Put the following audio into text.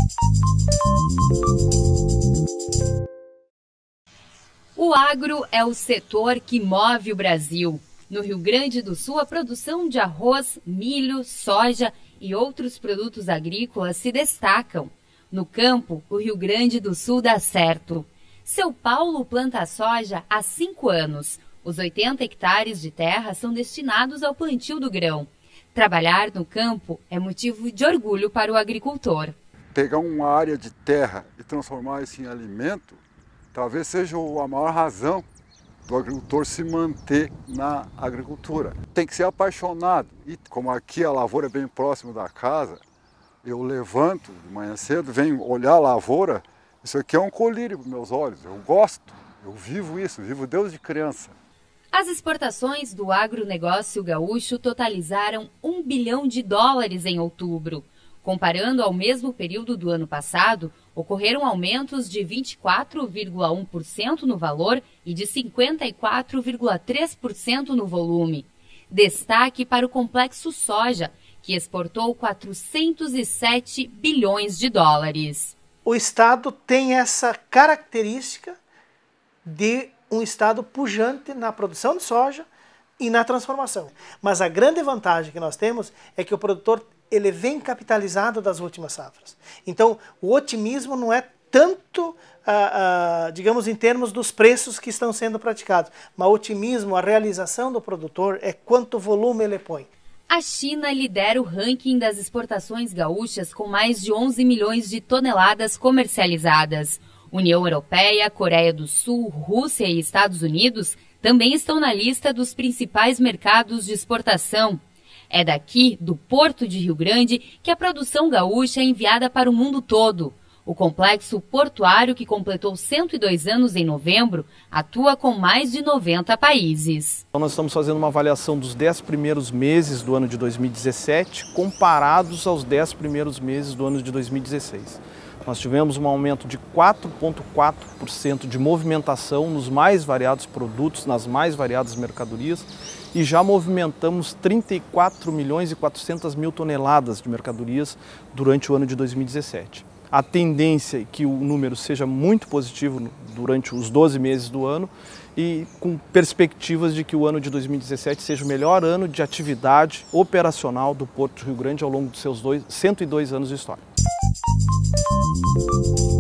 O agro é o setor que move o Brasil. No Rio Grande do Sul, a produção de arroz, milho, soja e outros produtos agrícolas se destacam. No campo, o Rio Grande do Sul dá certo. Seu Paulo planta soja há 5 anos. Os 80 hectares de terra são destinados ao plantio do grão. Trabalhar no campo é motivo de orgulho para o agricultor. Pegar uma área de terra e transformar isso em alimento, talvez seja a maior razão do agricultor se manter na agricultura. Tem que ser apaixonado. E como aqui a lavoura é bem próximo da casa, eu levanto de manhã cedo, venho olhar a lavoura, isso aqui é um colírio para meus olhos. Eu gosto, eu vivo isso, vivo desde criança. As exportações do agronegócio gaúcho totalizaram US$ 1 bilhão em outubro. Comparando ao mesmo período do ano passado, ocorreram aumentos de 24,1% no valor e de 54,3% no volume. Destaque para o complexo soja, que exportou US$ 407 bilhões. O Estado tem essa característica de um Estado pujante na produção de soja e na transformação. Mas a grande vantagem que nós temos é que o produtor ele vem capitalizado das últimas safras. Então, o otimismo não é tanto, digamos, em termos dos preços que estão sendo praticados, mas o otimismo, a realização do produtor é quanto volume ele põe. A China lidera o ranking das exportações gaúchas com mais de 11 milhões de toneladas comercializadas. União Europeia, Coreia do Sul, Rússia e Estados Unidos também estão na lista dos principais mercados de exportação. É daqui, do Porto de Rio Grande, que a produção gaúcha é enviada para o mundo todo. O complexo portuário, que completou 102 anos em novembro, atua com mais de 90 países. Nós estamos fazendo uma avaliação dos 10 primeiros meses do ano de 2017, comparados aos 10 primeiros meses do ano de 2016. Nós tivemos um aumento de 4,4% de movimentação nos mais variados produtos, nas mais variadas mercadorias, e já movimentamos 34 milhões e 400 mil toneladas de mercadorias durante o ano de 2017. A tendência é que o número seja muito positivo durante os 12 meses do ano e com perspectivas de que o ano de 2017 seja o melhor ano de atividade operacional do Porto de Rio Grande ao longo dos seus 102 anos de história.